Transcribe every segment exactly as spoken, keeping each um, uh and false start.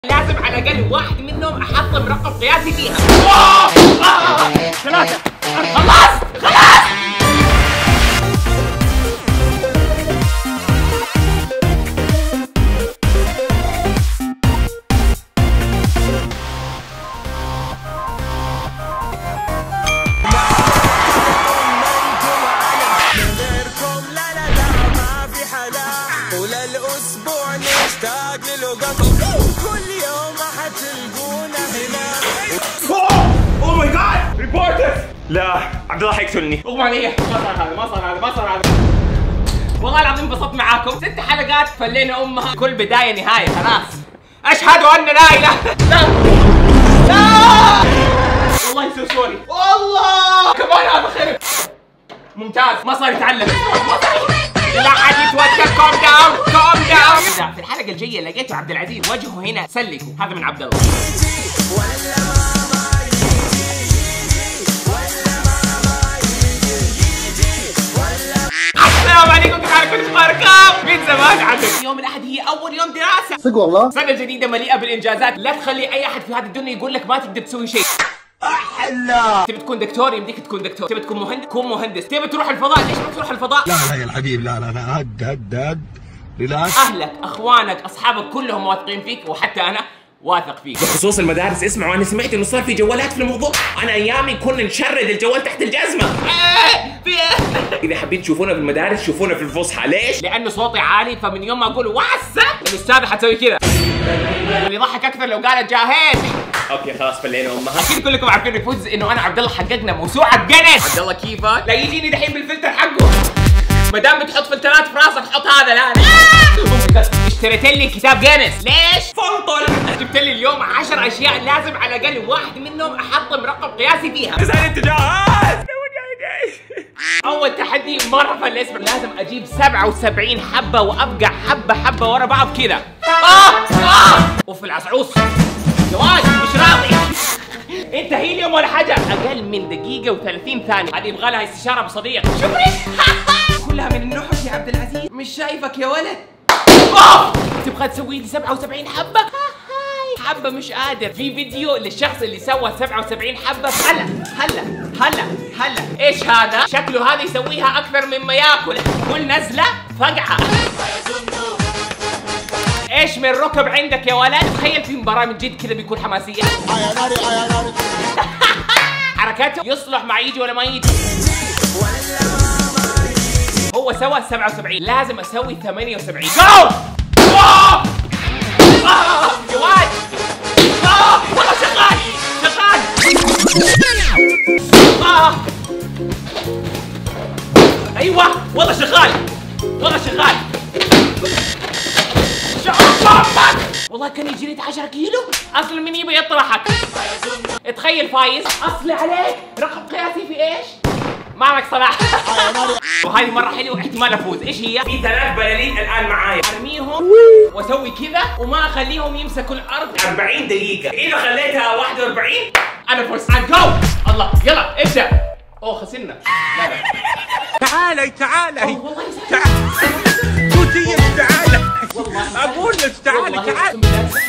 لازم على الاقل واحد منهم احطم رقم قياسي فيها. ثلاثة. خلاص خلاص. وللأسبوع نشتاق للقطع كل يوم حتلقونا هنا. اوه ماي جاد ريبورترز. لا عبد الله حيقتلني. اغمى علي. ما صار هذا ما صار هذا ما صار هذا. والله العظيم انبسطت معاكم. ست حلقات فلينا امها كل بدايه نهايه. خلاص اشهد ان لا اله لا لا. والله سو سوري والله كمان هذا خرب. ممتاز ما صار يتعلم. ما صار لا حد يتوتر. كوم داون كوم داون. اذا في الحلقه الجايه لقيتوا عبد العزيز وجهه هنا سلكوا. هذا من عبد الله. السلام عليكم، كيف حالكم؟ اخباركم؟ من زمان عندك. يوم الاحد هي اول يوم دراسه. صدق والله. سنه جديده مليئه بالانجازات. لا تخلي اي احد في هذه الدنيا يقول لك ما تقدر تسوي شيء. احلا. تبي تكون دكتور يمديك تكون دكتور، تبي تكون مهندس كون مهندس، تبي تروح الفضاء ليش ما تروح الفضاء؟ لا لا يا الحبيب، لا لا لا هد هد هد ريلاكس. اهلك اخوانك اصحابك كلهم واثقين فيك وحتى انا واثق فيك. بخصوص المدارس اسمعوا، انا سمعت انه صار في جوالات في الموضوع. انا ايامي كنا نشرد الجوال تحت الجزمه. ايه في ايه؟ اذا حابين تشوفونا في المدارس شوفونا في الفسحه. ليش؟ لانه صوتي عالي، فمن يوم ما اقول واسع الاستاذه حتسوي كذا. اللي يضحك اكثر لو قالت جاهز. اوكي خلاص فلينا امها. اكيد كلكم عارفين الفوز انه انا عبد الله حققنا موسوعه جينيس. عبد الله كيفك؟ لا يجيني دحين بالفلتر حقه. ما دام بتحط فلترات في راسك حط هذا. لا لا اشتريت لي كتاب جينيس. ليش؟ فنطل. جبت لي اليوم عشر اشياء لازم على الاقل واحد منهم احطم رقم قياسي فيها. اذا انت جاهز. اول تحدي مره فلس. لازم اجيب سبعة وسبعين حبه وابقع حبه حبه ورا بعض كذا. اه اه وفي العصعوص جواز مش راضي. انت هيليوم ولا حاجه. اقل من دقيقه وثلاثين ثانيه. هذه يبغى لها استشاره بصديق. شكري. كلها من النحس يا عبد العزيز. مش شايفك يا ولد. أوه! تبغى تسوي لي سبعة وسبعين حبه؟ حبه مش قادر. في فيديو للشخص اللي سوى سبعة وسبعين حبه. هلا هلا هلا هلا. ايش هذا؟ شكله هذا يسويها اكثر مما ياكل. كل نزله فقعه. ايش من ركب عندك يا ولد؟ تخيل في مباراه من جد كذا بيكون حماسيه. يا ناري يا ناري. حركاته يصلح مع يجي ولا ما يجي. هو سوى سبعة وسبعين، لازم اسوي ثمانية وسبعين. جو! آه! جواد! آه! والله شغال! شغال! آه! ايوه والله شغال! والله شغال! شغال! والله كان يجري عشرة كيلو. اصل من يبي يطرحك. تخيل فايز. اصلي عليك رقم قياسي في ايش؟ معك صلاح. وهذه مرة حلوة احتمال افوز. ايش هي؟ في ثلاث بلالين الان معايا. ارميهم واسوي كذا وما اخليهم يمسكوا الارض أربعين دقيقة. اذا خليتها واحد وأربعين انا فزت. جو. الله يلا ابدا. اوه خسرنا. لا لا تعالي تعالي. أوه والله تعالي. توتي تعالي. اقول لك تعالي تعالي.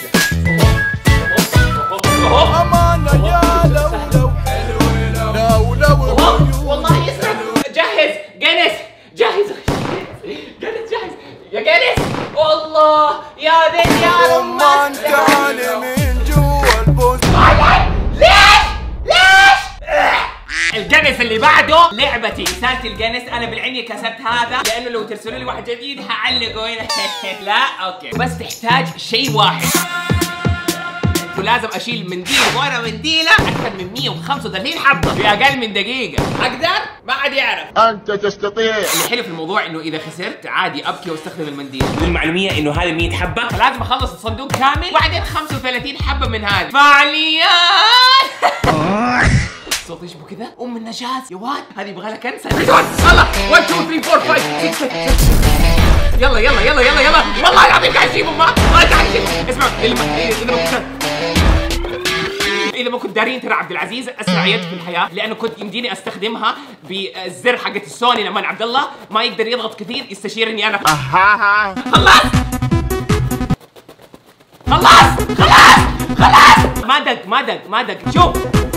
أمانة يا لولو حلو لولو. والله يسرع. جهز جينيس. جاهز جينيس جاهز يا جينيس. والله يا ذي يا رمان تعالي من جوا البوز. ليش؟ ليش؟ الجينيس اللي بعده لعبتي رسالة الجينيس. انا بالعين كسرت هذا لانه لو ترسلوا لي واحد جديد هعلقه هنا. لا اوكي بس تحتاج شيء واحد. ولازم اشيل منديل ورا منديله اكثر من مية وخمسة وثلاثين حبه في اقل من دقيقه. اقدر؟ ما حد يعرف. أنت تستطيع. اللي حلو في الموضوع انه اذا خسرت عادي ابكي واستخدم المنديل. والمعلومية انه هذه مية حبة. فلازم اخلص الصندوق كامل وبعدين خمسة وثلاثين حبه من هذه. فعاليات. صوت يشبه كذا. ام النجاة يا واد. هذه يبغى لها كنسل. يلا واحد اثنين ثلاثة أربعة خمسة ستة. يلا يلا يلا يلا يلا. والله العظيم قاعد اجيبهم. ما ما قاعد اجيب. اسمعوا اذا ما كنت اذا ما كنت دارين ترى عبد العزيز اسرع يد في الحياه، لانه كنت يمديني استخدمها بالزر حقت السوني لما عبد الله ما يقدر يضغط كثير يستشيرني انا. اها خلاص خلاص خلاص خلاص. ما دق ما دق ما دق. شوف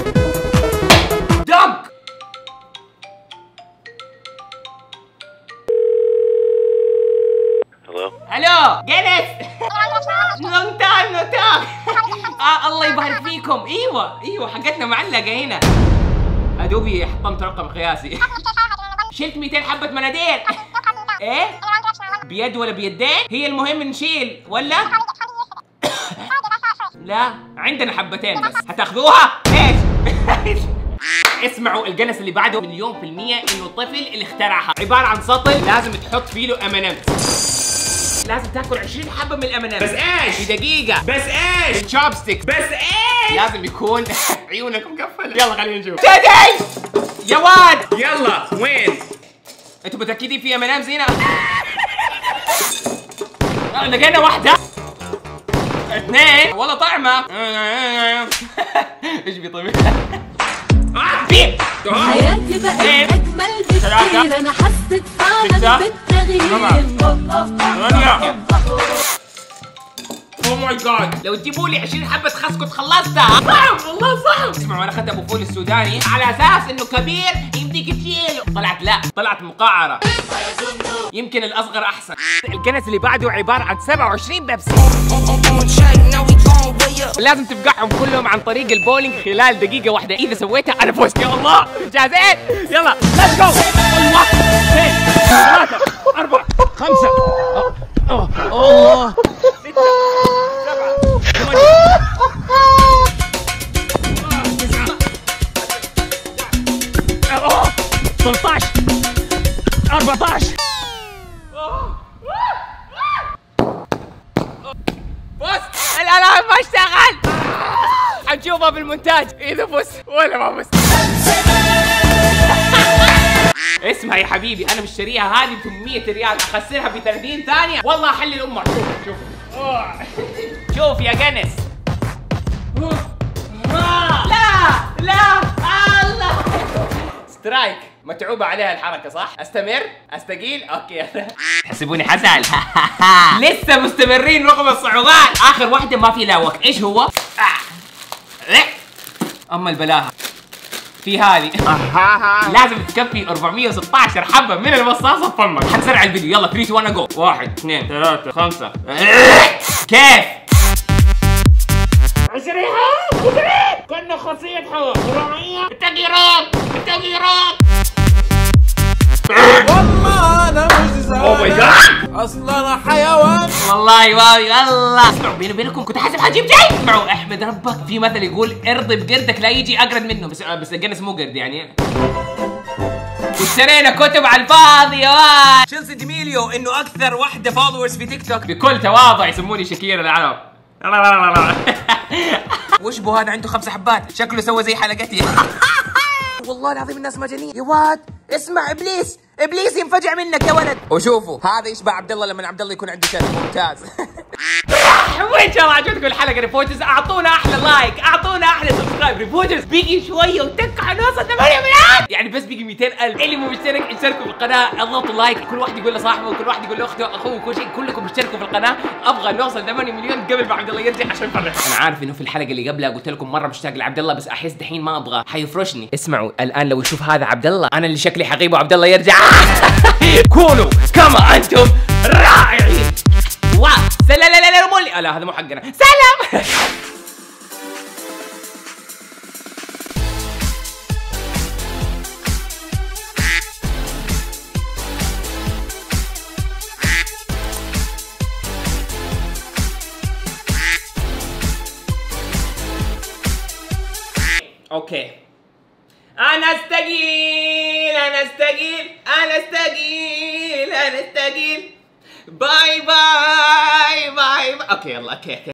دق. الو جلس. لونج تايم نو توك. آه الله يبارك فيكم. ايوه ايوه حقتنا معلقه هنا. ادوبي حطمت رقم قياسي. شلت مئتين حبة مناديل. ايه؟ بيد ولا بيدين؟ هي المهم نشيل ولا؟ لا عندنا حبتين بس. هتاخذوها؟ ايش؟ اسمعوا الجنس اللي بعده مليون في المية انه الطفل اللي اخترعها. عبارة عن سطل لازم تحط فيه له امنمس. لازم تاكل عشرين حبة من الامنمس. بس ايش؟ في دقيقة. بس ايش؟ الشوبستيك. بس ايش؟ لازم يكون عيونك مقفلة. يلا خلينا نشوف. تدي يا واد. يلا وين؟ انتوا متأكدين في امنمس هنا؟ لقينا واحدة اثنين والله طعمة. ايش بيطيب؟ في حياتي بقت أجمل بكتير. أنا حسيت فعلا بالتغيير. اوه ماي جاد لو تجيبوا لي عشرين حبة خسكت خلصتها. صعب والله صعب. اسمعوا انا اخذت ابو فول السوداني على اساس انه كبير يمديك تشيله. طلعت لا طلعت مقعرة. يمكن الاصغر احسن. الكنس اللي بعده عبارة عن سبعة وعشرين بيبسي. لازم تفقعهم كلهم عن طريق البولينج خلال دقيقة واحدة. إذا سويتها أنا فزت. يا الله جاهزين؟ يلا ليتس جو. واحد اثنين ثلاثة أربعة خمسة. أوه الله ستة سبعة ثمانية تسعة ثلاثة عشر أربعة عشر. فزت. الألعاب ما اشتغل. حنشوفها بالمونتاج إذا فزت ولا ما فزت. اسمع يا حبيبي أنا مشتريها هذه ب ثمانمئة ريال أخسرها ب ثلاثين ثانية. والله أحلل أمك. شوف شوف شوف يا جنس. لا لا الله سترايك. متعوبة عليها الحركة صح؟ استمر؟ استقيل؟ اوكي تحسبوني حزعل. لسه مستمرين رغم الصعوبات. اخر واحدة ما في لها وقت. ايش هو؟ اما البلاها في هذه. لازم تكفي أربعمئة وستة عشر حبة من المصاصة في فمك. حتسرع الفيديو. يلا ثلاثة اثنين واحد جو. واحد اثنين ثلاثة خمسة. كيف؟ عشرين عشرين كنا خاصية حوار أربعمئة. التغييرات التغييرات. والله انا مش اوه ماي زعلان جاد اصلا انا حيوان. والله واو يلا. اسمعوا بيني وبينكم كنت حاسب حجيب جاي. اسمعوا احمد ربك في مثل يقول ارضي بقردك لا يجي اقرد منه. بس بس الجنس مو قرد يعني. واشترينا كتب على الفاضي يا واد. تشيلسي ديميليو انه اكثر واحده فولورز في تيك توك. بكل تواضع يسموني شكير العرب. وش بو هذا عنده خمس حبات. شكله سوى زي حلقتي. والله العظيم الناس مجانين يا واد. اسمع ابليس ابليس ينفجع منك يا ولد. وشوفوا هذا يشبه عبد الله لما عبد الله يكون عنده شرف ممتاز. وان شاء الله عجبتكم الحلقه ريبوترز. اعطونا احلى لايك اعطونا احلى سبسكرايب. ريبوترز بيجي شويه وتك حنوصل ثمانية مليون يعني. بس بيجي مئتين ألف. اللي مو مشترك اشتركوا في القناه اضغطوا لايك. كل واحد يقول لصاحبه وكل واحد يقول لاخته اخوه كل شيء. كلكم اشتركوا في القناه. ابغى نوصل ثمانية مليون قبل ما عبد الله يرجع عشان نفرح. انا عارف انه في الحلقه اللي قبلها قلت لكم مره مشتاق لعبد الله بس احس دحين ما ابغى حيفرشني. اسمعوا الان لو يشوف هذا عبد الله انا اللي شكلي حقيبه عبد الله يرجع. كونوا كما انتم رائعين. واو سلام. لا لا لا مولي. لا هذا مو حقنا. سلام. اوكي انا استقيل انا استقيل انا استقيل انا استقيل. باي باي باي باي. اوكي يلا اوكي اوكي